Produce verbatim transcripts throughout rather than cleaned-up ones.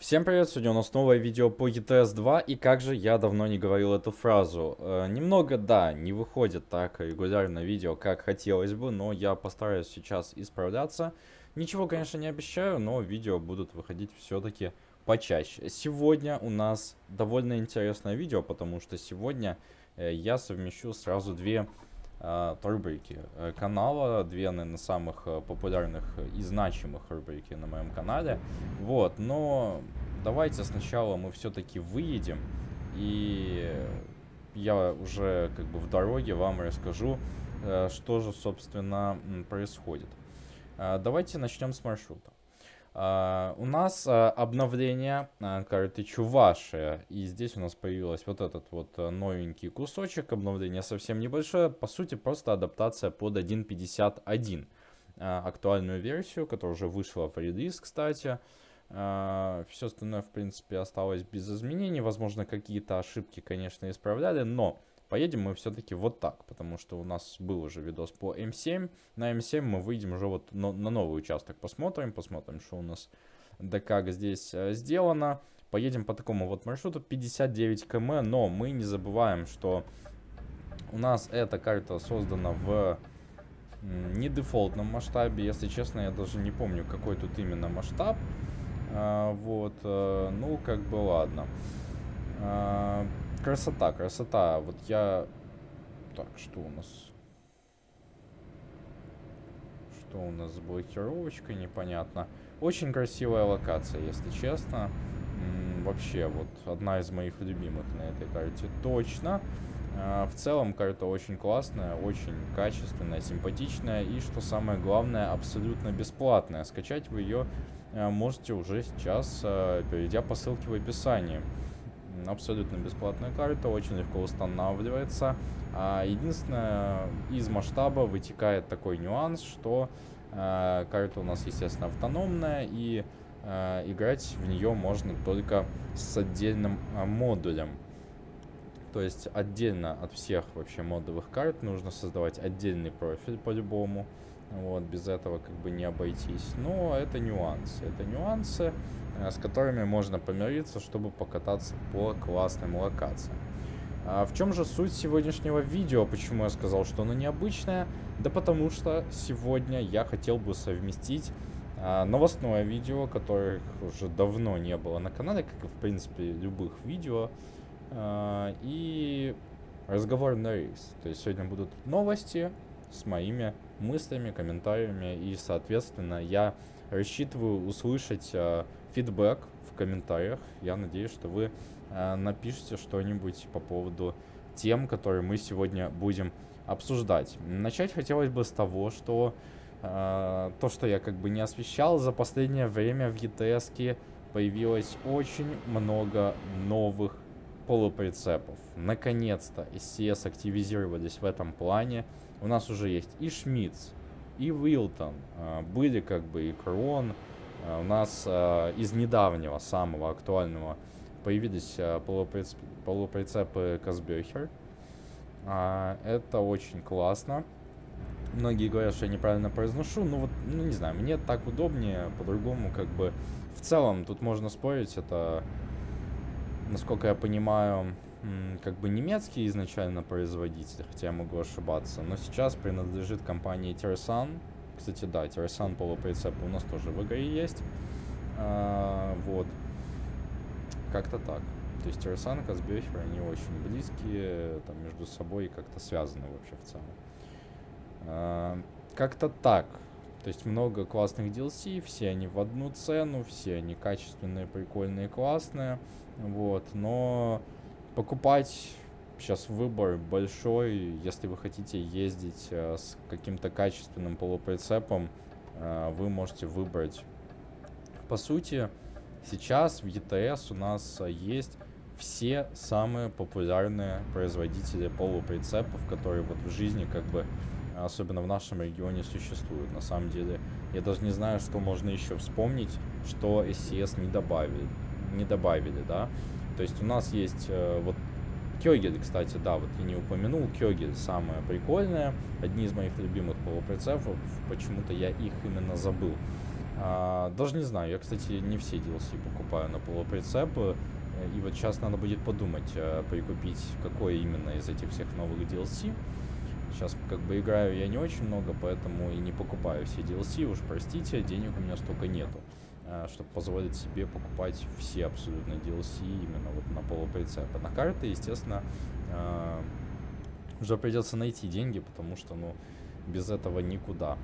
Всем привет, сегодня у нас новое видео по и тэ эс два, и как же я давно не говорил эту фразу. Э, немного, да, не выходит так регулярно видео, как хотелось бы, но я постараюсь сейчас исправляться. Ничего, конечно, не обещаю, но видео будут выходить все-таки почаще. Сегодня у нас довольно интересное видео, потому что сегодня э, я совмещу сразу две э, рубрики э, канала, две, наверное, самых э, популярных и значимых рубрики на моем канале. Вот, но давайте сначала мы все-таки выедем, и я уже как бы в дороге вам расскажу, э, что же, собственно, м, происходит. Э, Давайте начнем с маршрута. А, у нас а, обновление а, карты Чувашия, и здесь у нас появилась вот этот вот а, новенький кусочек. Обновление совсем небольшое, по сути просто адаптация под один точка пятьдесят один, а, актуальную версию, которая уже вышла в релиз, кстати. А, все остальное, в принципе, осталось без изменений. Возможно, какие-то ошибки, конечно, исправляли, но поедем мы все-таки вот так, потому что у нас был уже видос по эм семь. На эм семь мы выйдем уже вот на, на новый участок, посмотрим, посмотрим, что у нас, да как здесь э, сделано. Поедем по такому вот маршруту, пятьдесят девять километров, но мы не забываем, что у нас эта карта создана в м, не дефолтном масштабе. Если честно, я даже не помню, какой тут именно масштаб. А, вот, э, ну, как бы ладно. А, Красота, красота. Вот я... Так, что у нас? Что у нас с блокировочкой, непонятно. Очень красивая локация, если честно. М, вообще, вот одна из моих любимых на этой карте точно. А, в целом, карта очень классная, очень качественная, симпатичная. И, что самое главное, абсолютно бесплатная. Скачать вы ее а, можете уже сейчас, а, перейдя по ссылке в описании. Абсолютно бесплатная карта, очень легко устанавливается. А единственное, из масштаба вытекает такой нюанс, что э, карта у нас, естественно, автономная, и э, играть в нее можно только с отдельным э, модулем. То есть отдельно от всех вообще модовых карт нужно создавать отдельный профиль по-любому. Вот, без этого как бы не обойтись. Но это нюансы. Это нюансы, с которыми можно помириться, чтобы покататься по классным локациям. А в чем же суть сегодняшнего видео? Почему я сказал, что оно необычное? Да потому что сегодня я хотел бы совместить а, новостное видео, которых уже давно не было на канале, как и в принципе любых видео, а, и разговор на рейс. То есть сегодня будут новости с моими мыслями, комментариями, и, соответственно, я рассчитываю услышать э, фидбэк в комментариях. Я надеюсь, что вы э, напишите что-нибудь по поводу тем, которые мы сегодня будем обсуждать. Начать хотелось бы с того, что э, то, что я как бы не освещал, за последнее время в и тэ эс-ке появилось очень много новых полуприцепов. Наконец-то эс си эс активизировались в этом плане. У нас уже есть и Шмидц, и Вилтон, были как бы и Крон. У нас из недавнего, самого актуального, появились полуприцепы, полуприцепы Казбехер. Это очень классно. Многие говорят, что я неправильно произношу, ну вот, ну не знаю, мне так удобнее, по-другому как бы. В целом, тут можно спорить, это, насколько я понимаю, как бы немецкий изначально производитель, хотя я могу ошибаться, но сейчас принадлежит компании Tersan. Кстати, да, Tersan полуприцепы у нас тоже в игре есть. А, вот. Как-то так. То есть Tersan и Казбехер, они очень близкие, там между собой как-то связаны вообще в целом. А, как-то так. То есть много классных ди эл си, все они в одну цену, все они качественные, прикольные, классные. Вот, но покупать сейчас выбор большой. Если вы хотите ездить э, с каким-то качественным полуприцепом, э, вы можете выбрать. По сути, сейчас в и тэ эс у нас есть все самые популярные производители полуприцепов, которые вот в жизни, как бы, особенно в нашем регионе, существуют. На самом деле, я даже не знаю, что можно еще вспомнить, что эс си эс не добавили, не добавили, да. То есть у нас есть э, вот Кёгель, кстати, да, вот я не упомянул, Кёгель самое прикольное, одни из моих любимых полуприцепов, почему-то я их именно забыл. А, даже не знаю, я, кстати, не все ди эл си покупаю на полуприцепы. И вот сейчас надо будет подумать, а, прикупить, какой именно из этих всех новых ди эл си. Сейчас как бы играю я не очень много, поэтому и не покупаю все ди эл си. Уж простите, денег у меня столько нету, чтобы позволить себе покупать все абсолютно ди эл си именно вот на полуприцепы. На карты, естественно, уже придется найти деньги, потому что, ну, без этого никуда.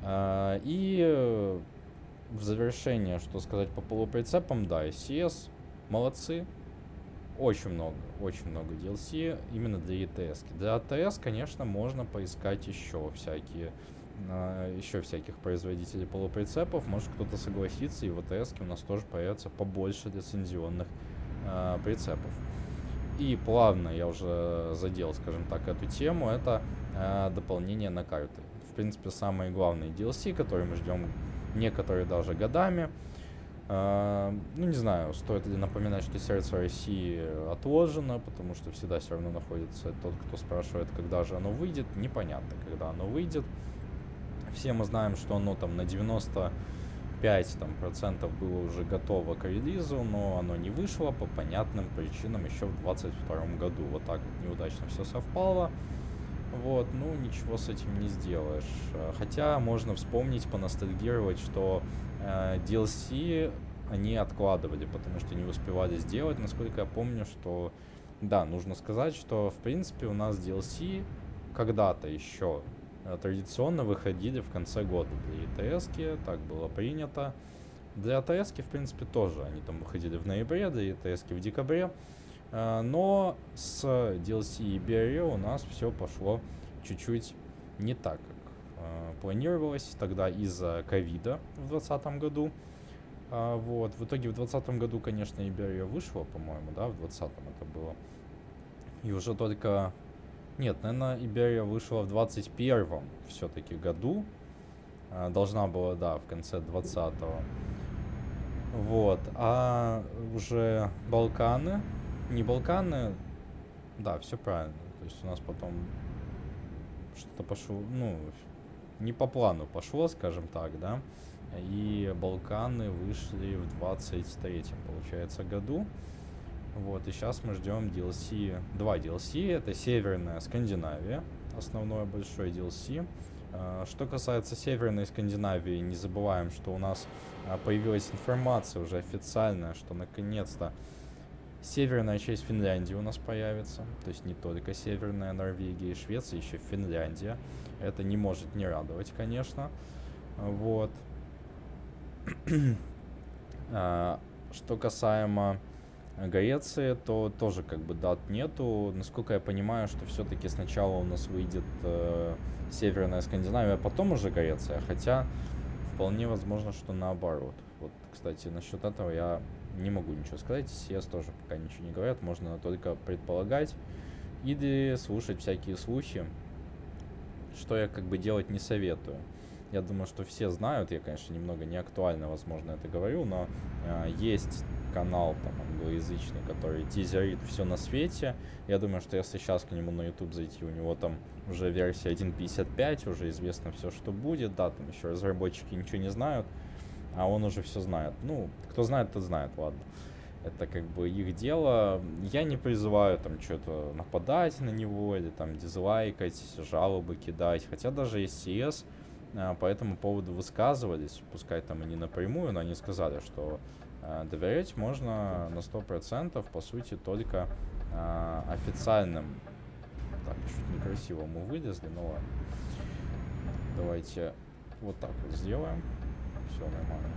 И в завершение, что сказать по полуприцепам, да, эс си эс молодцы. Очень много, очень много ди эл си именно для и ти эс. Для эй ти эс, конечно, можно поискать еще всякие, еще всяких производителей полуприцепов. Может, кто-то согласится, и в эй ти эс у нас тоже появится побольше лицензионных э, прицепов. И плавно я уже задел, скажем так, эту тему, это э, дополнение на карты. В принципе, самые главные ди эл си, которые мы ждем, некоторые даже годами. Uh, ну, не знаю, стоит ли напоминать, что сердце России отложено, потому что всегда все равно находится тот, кто спрашивает, когда же оно выйдет. Непонятно, когда оно выйдет. Все мы знаем, что оно там на девяносто пять там, процентов было уже готово к релизу, но оно не вышло по понятным причинам еще в двадцать втором году. Вот так вот неудачно все совпало. Вот, ну, ничего с этим не сделаешь. Хотя можно вспомнить, поностальгировать, что э, ди эл си они откладывали, потому что не успевали сделать. Насколько я помню, что, да, нужно сказать, что, в принципе, у нас ди эл си когда-то еще э, традиционно выходили в конце года для и ти эс-ки, так было принято. Для эй ти эс-ки, в принципе, тоже они там выходили в ноябре, для и ти эс-ки в декабре. Но с ди эл си Iberia у нас все пошло чуть-чуть не так, как э, планировалось тогда из-за ковида в двадцатом году. А, вот. В итоге в двадцатом году, конечно, Iberia вышла, по-моему, да, в двадцатом это было. И уже только... Нет, наверное, Iberia вышла в двадцать первом все-таки году. А, должна была, да, в конце двадцатого. Вот. А уже Балканы... Не Балканы, да, все правильно. То есть у нас потом что-то пошло, ну, не по плану пошло, скажем так, да. И Балканы вышли в двадцать третьем, получается, году. Вот, и сейчас мы ждем ди эл си, два ди эл си, это Северная Скандинавия, основное большое ди эл си. Что касается Северной Скандинавии, не забываем, что у нас появилась информация уже официальная, что наконец-то северная часть Финляндии у нас появится, то есть не только северная Норвегия и Швеция, еще Финляндия. Это не может не радовать, конечно. Вот. Что касаемо Греции, то тоже как бы дат нету. Насколько я понимаю, что все-таки сначала у нас выйдет э, Северная Скандинавия, а потом уже Греция, хотя вполне возможно, что наоборот. Вот, кстати, насчет этого я не могу ничего сказать, си эс тоже пока ничего не говорят, можно только предполагать или слушать всякие слухи, что я как бы делать не советую. Я думаю, что все знают, я, конечно, немного не актуально, возможно, это говорю, но э, есть канал там англоязычный, который тизерит все на свете. Я думаю, что если сейчас к нему на YouTube зайти, у него там уже версия один пятьдесят пять, уже известно все, что будет, да, там еще разработчики ничего не знают, а он уже все знает. Ну, кто знает, тот знает, ладно. Это как бы их дело. Я не призываю там что-то нападать на него или там дизлайкать, жалобы кидать. Хотя даже есть си эс а, по этому поводу высказывались, пускай там и не напрямую, но они сказали, что а, доверять можно на сто процентов, по сути, только а, официальным. Так, чуть некрасиво мы вылезли, ну ладно. Давайте вот так вот сделаем. Все нормально.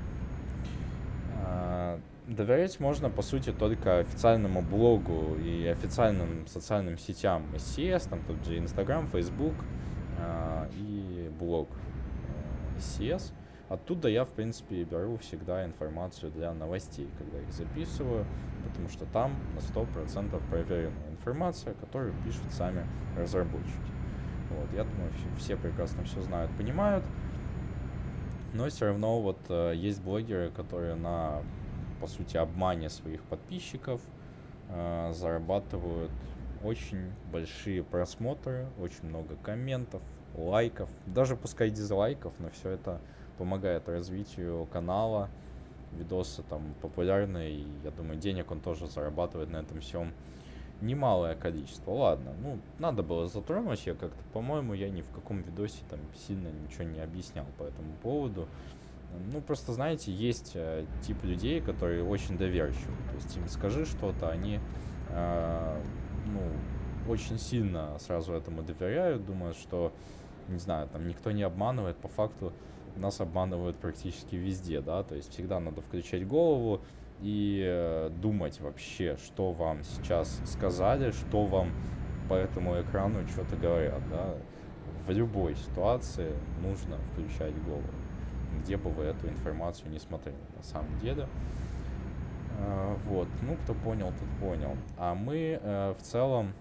А, доверять можно, по сути, только официальному блогу и официальным социальным сетям эс си эс, там тут же Instagram, Facebook а, и блог эс си эс. Оттуда я, в принципе, беру всегда информацию для новостей, когда их записываю, потому что там на сто процентов проверенная информация, которую пишут сами разработчики. Вот, я думаю, все прекрасно все знают, понимают. Но все равно вот э, есть блогеры, которые на, по сути, обмане своих подписчиков э, зарабатывают очень большие просмотры, очень много комментов, лайков, даже пускай дизлайков, но все это помогает развитию канала. Видосы там популярные, и я думаю, денег он тоже зарабатывает на этом всем немалое количество. Ладно, ну, надо было затронуть, я как-то, по-моему, я ни в каком видосе там сильно ничего не объяснял по этому поводу. Ну, просто, знаете, есть э, тип людей, которые очень доверчивы. То есть им скажи что-то, они, э, ну, очень сильно сразу этому доверяют, думают, что, не знаю, там никто не обманывает. По факту нас обманывают практически везде, да, то есть всегда надо включать голову и э, думать вообще, что вам сейчас сказали, что вам по этому экрану что-то говорят, да. В любой ситуации нужно включать голову, где бы вы эту информацию не смотрели, на самом деле. Э, вот, ну, кто понял, тот понял. А мы э, в целом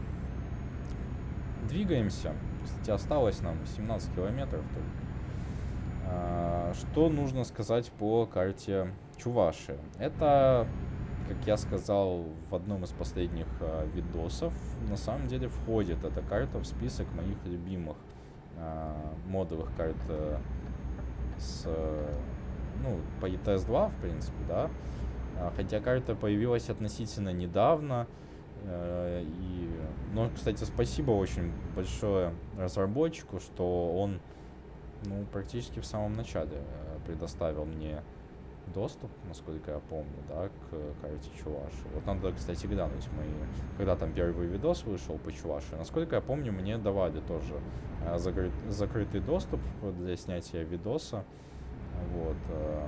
двигаемся. Кстати, осталось нам семнадцать километров только. Что нужно сказать по карте Чувашии? Это, как я сказал в одном из последних э, видосов, на самом деле входит эта карта в список моих любимых э, модовых карт э, с, э, ну, по и тэ эс два, в принципе, да. Хотя карта появилась относительно недавно. Э, и, ну, кстати, спасибо очень большое разработчику, что он, ну, практически в самом начале э, предоставил мне доступ, насколько я помню, да, к карте Чувашии. Вот надо, кстати, глянуть мои, когда там первый видос вышел по Чувашии. Насколько я помню, мне давали тоже э, закрыт, закрытый доступ для снятия видоса. Вот. Э,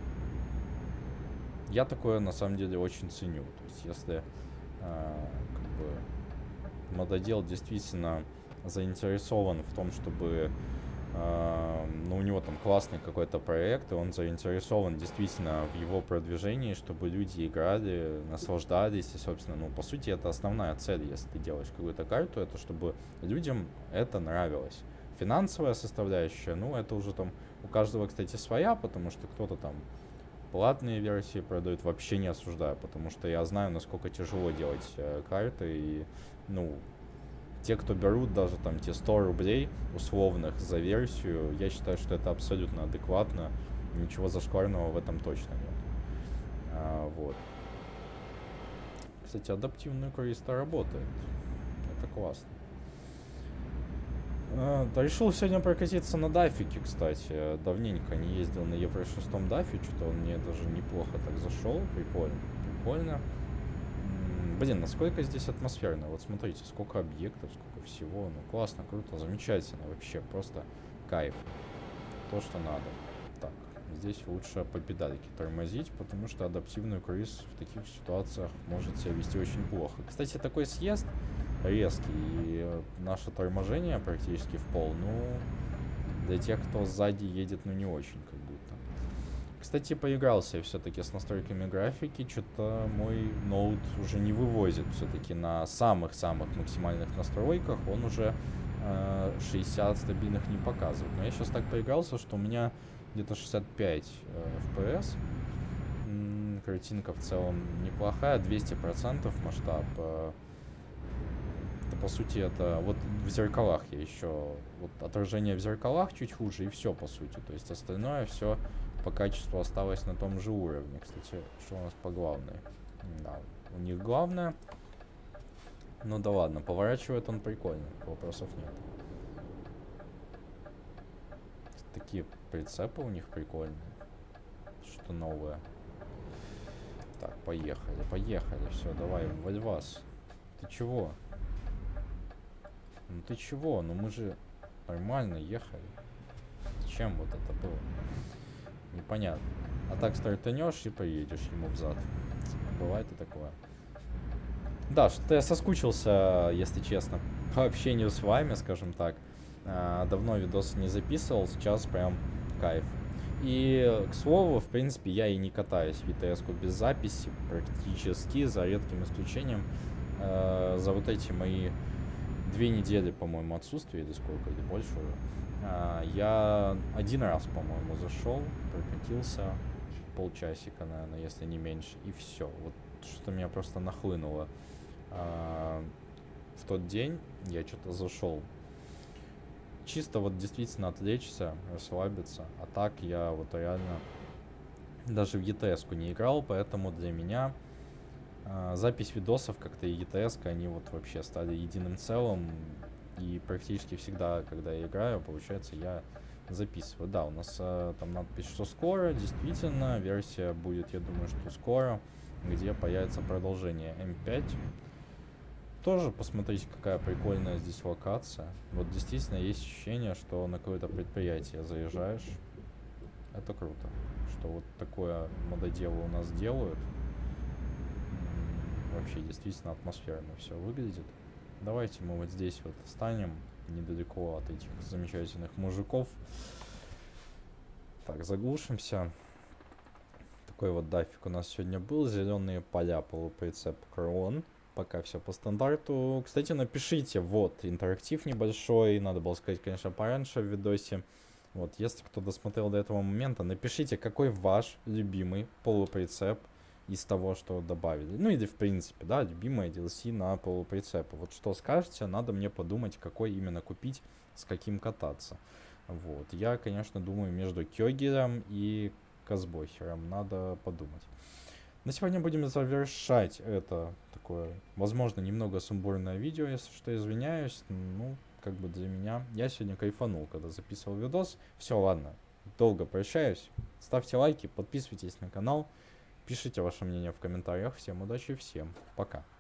я такое, на самом деле, очень ценю. То есть, если э, как бы мододел действительно заинтересован в том, чтобы ну, у него там классный какой-то проект, и он заинтересован действительно в его продвижении, чтобы люди играли, наслаждались, и, собственно, ну, по сути, это основная цель, если ты делаешь какую-то карту, это чтобы людям это нравилось. Финансовая составляющая, ну, это уже там у каждого, кстати, своя, потому что кто-то там платные версии продает, вообще не осуждаю, потому что я знаю, насколько тяжело делать э, карты, и, ну, те, кто берут даже там те сто рублей условных за версию, я считаю, что это абсолютно адекватно. Ничего зашкварного в этом точно нет. А, вот. Кстати, адаптивный круиз-то работает. Это классно. А, да, решил сегодня прокатиться на дафике, кстати. Давненько не ездил на Евро шесть дафе, что-то он мне даже неплохо так зашел. Прикольно. Прикольно. Блин, насколько здесь атмосферно. Вот смотрите, сколько объектов, сколько всего. Ну, классно, круто, замечательно. Вообще, просто кайф. То, что надо. Так, здесь лучше по педальке тормозить, потому что адаптивный круиз в таких ситуациях может себя вести очень плохо. Кстати, такой съезд резкий, и наше торможение практически в пол, ну, для тех, кто сзади едет, ну, не очень, как будто. Кстати, поигрался я все-таки с настройками графики, что-то мой ноут уже не вывозит все-таки на самых-самых максимальных настройках, он уже э, шестьдесят стабильных не показывает. Но я сейчас так поигрался, что у меня где-то шестьдесят пять э, эф пи эс, М-м, картинка в целом неплохая, двести процентов масштаб. Э, это, по сути, это вот в зеркалах я еще, вот отражение в зеркалах чуть хуже, и все, по сути, то есть остальное все по качеству осталось на том же уровне. Кстати, что у нас по главной? Да, у них главное. Ну да ладно, поворачивает он прикольно, вопросов нет. Такие прицепы у них прикольные. Что новое. Так, поехали, поехали. Все, давай, вальвас. Ты чего? Ну ты чего? Ну мы же нормально ехали. Зачем вот это было? Непонятно. А так стартанешь и поедешь ему взад. Бывает и такое. Да, что-то я соскучился, если честно, по общению с вами, скажем так. Давно видосы не записывал, сейчас прям кайф. И, к слову, в принципе, я и не катаюсь в ви тэ эс-ку без записи, практически, за редким исключением. За вот эти мои две недели, по-моему, отсутствия, или сколько, или больше уже. Я один раз, по-моему, зашел, прокатился полчасика, наверное, если не меньше, и все. Вот что-то меня просто нахлынуло. В тот день я что-то зашел чисто вот действительно отвлечься, расслабиться. А так я вот реально даже в и ти эс-ку не играл, поэтому для меня э, запись видосов как-то и и ти эс-ка, они вот вообще стали единым целым. И практически всегда, когда я играю, получается, я записываю. Да, у нас э, там надпись, что скоро, действительно, версия будет, я думаю, что скоро, где появится продолжение эм пять. Тоже посмотрите, какая прикольная здесь локация. Вот действительно есть ощущение, что на какое-то предприятие заезжаешь. Это круто, что вот такое мододело у нас делают. М, Вообще действительно атмосферно все выглядит. Давайте мы вот здесь вот станем, недалеко от этих замечательных мужиков. Так, заглушимся. Такой вот дафик у нас сегодня был. Зеленые поля, полуприцеп Крон. Пока все по стандарту. Кстати, напишите, вот, интерактив небольшой. Надо было сказать, конечно, пораньше в видосе. Вот, если кто досмотрел до этого момента, напишите, какой ваш любимый полуприцеп из того, что добавили. Ну или в принципе, да, любимое ди эл си на полуприцепы. Вот что скажете, надо мне подумать, какой именно купить, с каким кататься. Вот, я, конечно, думаю между Кёгером и Казбохером. Надо подумать. На сегодня будем завершать это такое, возможно, немного сумбурное видео, если что, извиняюсь. Ну, как бы для меня. Я сегодня кайфанул, когда записывал видос. Все, ладно, долго прощаюсь. Ставьте лайки, подписывайтесь на канал. Пишите ваше мнение в комментариях. Всем удачи, всем пока.